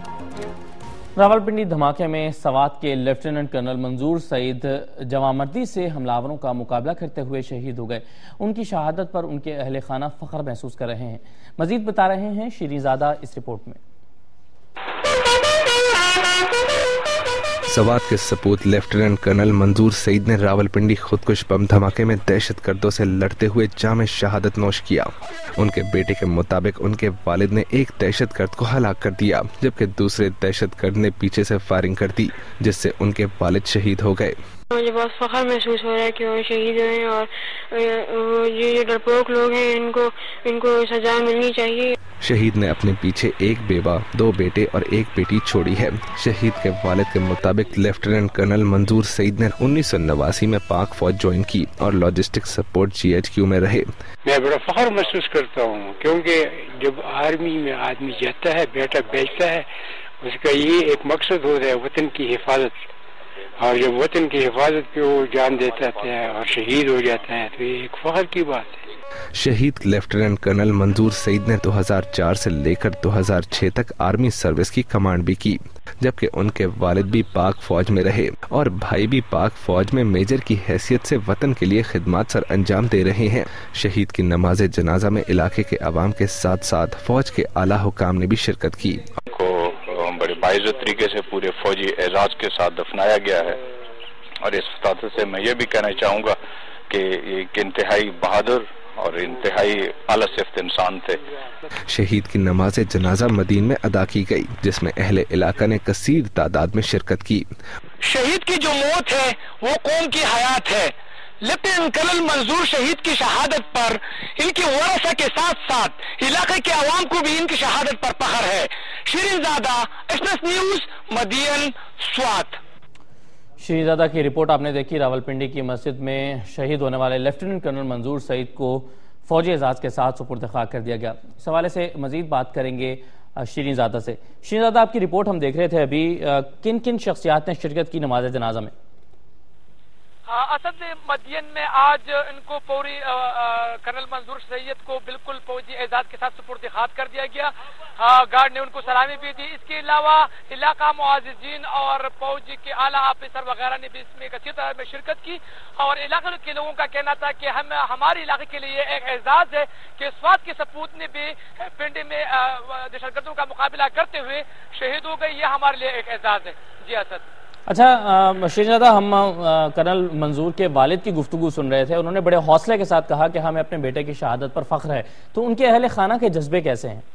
راولپنڈی دھماکے میں سوات کے لیفٹیننٹ کرنل منظور سعید جوانمردی سے حملہ کا مقابلہ کرتے ہوئے شہید ہو گئے۔ ان کی شہادت پر ان کے اہل خانہ فخر محسوس کر رہے ہیں۔ مزید بتا رہے ہیں شیریں زادہ اس رپورٹ میں۔ سوات کے سپوت لیفٹیننٹ کرنل منظور سعید نے راولپنڈی خودکش بم دھماکے میں دہشت گردوں سے لڑتے ہوئے جام شہادت نوش کیا۔ ان کے بیٹے کے مطابق ان کے والد نے ایک دہشت گرد کو ہلاک کر دیا، جبکہ دوسرے دہشت گرد نے پیچھے سے فائرنگ کر دی، جس سے ان کے والد شہید ہو گئے۔ مجھے بہت فخر محسوس ہو رہا ہے کہ وہ شہید ہوئے اور یہ ڈرپوک لوگ ہیں، ان کو سزا ملنی چاہیے۔ شہید نے اپنے پیچھے ایک بیوہ، 2 بیٹے اور 1 بیٹی چھوڑی ہے۔ شہید کے والد کے مطابق لیفٹیننٹ کرنل منظور سعید نے 1989 میں پاک فوج جوائن کی اور لاجسٹک سپورٹ GHQ میں رہے۔ میں بڑا فخر محسوس کرتا ہوں، کیونکہ جب آرمی میں آدمی جاتا ہے، بیٹا بیچتا ہے، اس کا یہ ایک مقصد ہوتا ہے وطن کی حفاظت، اور جب وطن کی حفاظت پہ وہ جان دیتا ہے اور شہید ہو جاتا ہے تو یہ ایک فخر کی بات ہے۔ شہید لیفٹیننٹ کرنل منظور سعید نے 2004 سے لے کر 2006 تک آرمی سروس کی کمانڈ بھی کی، جبکہ ان کے والد بھی پاک فوج میں رہے اور بھائی بھی پاک فوج میں میجر کی حیثیت سے وطن کے لیے خدمات سر انجام دے رہے ہیں۔ شہید کی نماز جنازہ میں علاقے کے عوام کے ساتھ ساتھ فوج کے اعلیٰ حکام نے بھی شرکت کی۔ بڑے باعزت طریقے سے پورے فوجی اعزاز کے ساتھ دفنایا گیا ہے، اور اس خطاب سے میں یہ بھی کہنا چاہوں گا کہ ایک انتہائی بہادر اور انتہائی اعلیٰ صفت انسان تھے۔ شہید کی نماز جنازہ مدین میں ادا کی گئی، جس میں اہل علاقہ نے کثیر تعداد میں شرکت کی۔ شہید کی جو موت ہے وہ قوم کی حیات ہے۔ لیفٹیننٹ کرنل منظور شہید کی شہادت پر ان کی ورثہ کے ساتھ ساتھ علاقے کے عوام کو بھی ان کی شہادت پر فخر ہے۔ شیریں زادہ، ایکسپریس نیوز، مدین، سوات۔ شیریں زادہ کی رپورٹ آپ نے دیکھی۔ راولپنڈی کی مسجد میں شہید ہونے والے لیفٹیننٹ کرنل منظور سعید کو فوجی اعزاز کے ساتھ سپرد خاک کر دیا گیا۔ اس حوالے سے مزید بات کریں گے شیریں زادہ سے۔ شیریں زادہ، آپ کی رپورٹ ہم دیکھ رہے تھے ابھی، کن کن شخصیات نے شرکت کی نماز جنازہ میں؟ اسد مدین میں آج ان کو پوری کرنل منظور سعید کو بالکل فوجی اعزاز کے ساتھ سپرد خاک کر دیا گیا۔ گارڈ نے ان کو سلامی بھی دی۔ اس کے علاوہ علاقہ معززین اور فوج کے اعلیٰ آفیسر وغیرہ نے بھی اس میں اچھی طرح میں شرکت کی، اور علاقے کے لوگوں کا کہنا تھا کہ ہمارے علاقے کے لیے ایک اعزاز ہے کہ سوات کے سپوت نے بھی پنڈی میں دہشت گردوں کا مقابلہ کرتے ہوئے شہید ہو گئے۔ یہ ہمارے لیے ایک اعزاز ہے۔ جی اسد۔ اچھا شیریں زادہ، ہم کرنل منظور کے والد کی گفتگو سن رہے تھے، انہوں نے بڑے حوصلے کے ساتھ کہا کہ ہمیں اپنے بیٹے کی شہادت پر فخر ہے، تو ان کے اہل خانہ کے جذبے کیسے ہیں؟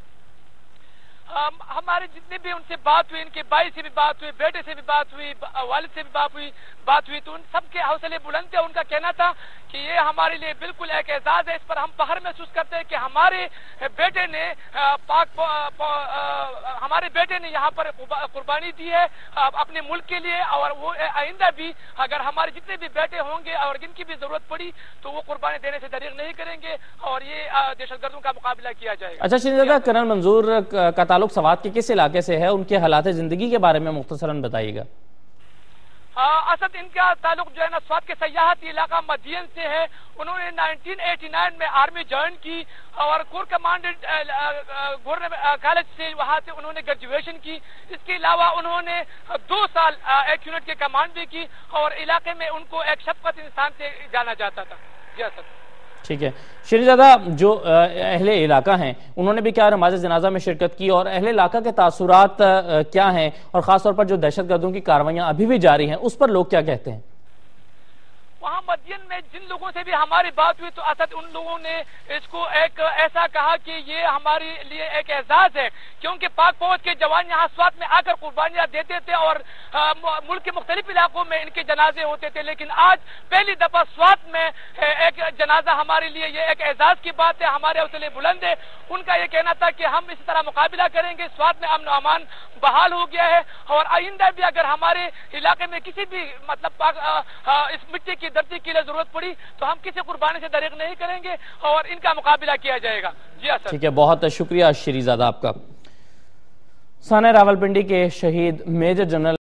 ہمارے جتنے بھی ان سے بات ہوئی، ان کے بھائی سے بھی بات ہوئی، بیٹے سے بھی بات ہوئی، والد سے بھی بات ہوئی تو ان سب کے حوصلے بلند تھے۔ ان کا کہنا تھا کہ یہ ہمارے لیے بالکل ایک اعزاز ہے، اس پر ہم فخر محسوس کرتے ہیں کہ ہمارے بیٹے نے یہاں پر قربانی دی ہے اپنے ملک کے لیے، اور وہ آئندہ بھی اگر ہمارے جتنے بھی بیٹے ہوں گے اور جن کی بھی ضرورت پڑی تو وہ قربانی دینے سے دریغ نہیں کریں گے، اور یہ دہشت گردوں کا مقابلہ کیا جائے گا۔ اچھا شیریں زادہ، کرنل منظور کا تعلق سوات کے کس علاقے سے ہے؟ ان کے حالات زندگی کے بارے میں مختصراً بتائیے گا۔ اسد، ان کا تعلق جو ہے نا سوات کے سیاحتی علاقہ مدین سے ہے۔ انہوں نے 1989 میں آرمی جوائن کی اور کور کمانڈنٹ کالج سے وہاں سے انہوں نے گریجویشن کی۔ اس کے علاوہ انہوں نے 2 سال ایک یونٹ کے کمانڈ بھی کی، اور علاقے میں ان کو ایک شفقت انسان سے جانا جاتا تھا۔ جی اسد۔ ٹھیک ہے شیریں زادہ، جو اہل علاقہ ہیں انہوں نے بھی کیا نماز جنازہ میں شرکت کی، اور اہل علاقہ کے تاثرات کیا ہیں، اور خاص طور پر جو دہشت گردوں کی کاروائیاں ابھی بھی جاری ہیں اس پر لوگ کیا کہتے ہیں؟ وہاں مدین میں جن لوگوں سے بھی ہماری بات ہوئی تو اسد ان لوگوں نے اس کو ایک ایسا کہا کہ یہ ہمارے لیے ایک اعزاز ہے، کیونکہ پاک فوج کے جوان یہاں سوات میں آ کر قربانیاں دیتے تھے اور ملک کے مختلف علاقوں میں ان کے جنازے ہوتے تھے، لیکن آج پہلی دفعہ سوات میں ایک جنازہ ہمارے لیے یہ ایک اعزاز کی بات ہے۔ ہمارے حوصلے بلند ہے۔ ان کا یہ کہنا تھا کہ ہم اسی طرح مقابلہ کریں گے۔ سوات میں امن و امان بحال ہو گیا ہے، اور آئندہ بھی اگر ہمارے علاقے میں کسی بھی اس مٹی کی دھرتی کے لیے ضرورت پڑی تو ہم کسی قربانی سے دریغ نہیں کریں گے، اور ان کا مقابلہ کیا جائے گا۔ جی اسد۔ ٹھیک ہے، بہت شکریہ شیریں زادہ آپ کا۔ سانحہ راولپنڈی کے شہید میجر جنرل